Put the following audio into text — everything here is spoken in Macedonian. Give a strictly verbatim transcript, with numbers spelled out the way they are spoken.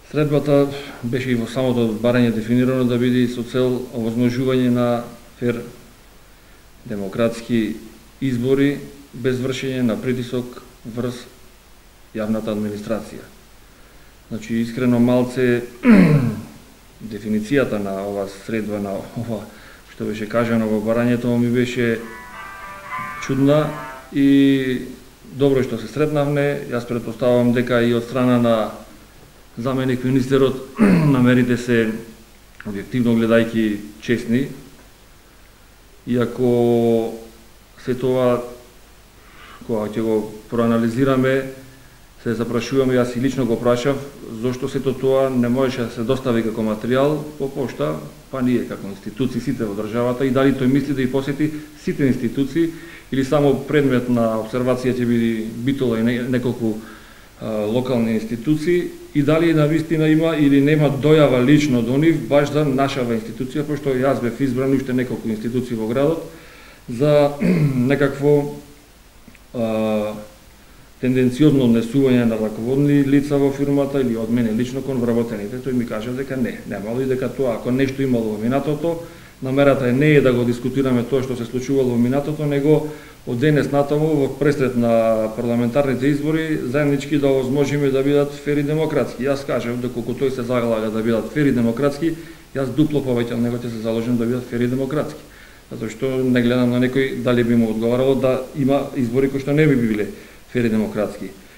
Средбата беше и во самото барање дефинирано да биде со цел овозможување на фер демократски избори без вршење на притисок врз јавната администрација. Значи, искрено малце дефиницијата на ова средба, на ова што беше кажано во барањето, ми беше чудна и добро што се сретнавме. Јас претпоставувам дека и од страна на заменик министерот намерите се, објективно гледајќи, честни, иако се тоа, кога ќе го проанализираме, се запрашуваме, јас и лично го прашав, зошто сето тоа не можеше да се достави како материјал по пошта, па ние како институции, сите во државата, и дали тој мисли да и посети сите институции, или само предмет на обсервација ќе биде битола и неколку а, локални институции, и дали навистина има или нема дојава лично до нив, баш за нашава институција, пошто јас бев избран уште неколку институции во градот, за некакво а, тенденциозно однесување на раководни лица во фирмата или од мене лично кон вработените. Тој ми кажа дека не, немало, и дека тоа, ако нешто имало во минатото, намерата е не е да го дискутираме тоа што се случувало во минатото, него од денес натаму во пресред на парламентарните избори заеднички да овозможиме да бидат фери демократски. Јас кажав, доколку тој се залага да бидат фери демократски, јас дупло повеќе од него ќе се заложам да бидат фери демократски. Затоа што не гледам на некој дали би му одговарало да има избори кои што не би биле фери демократски.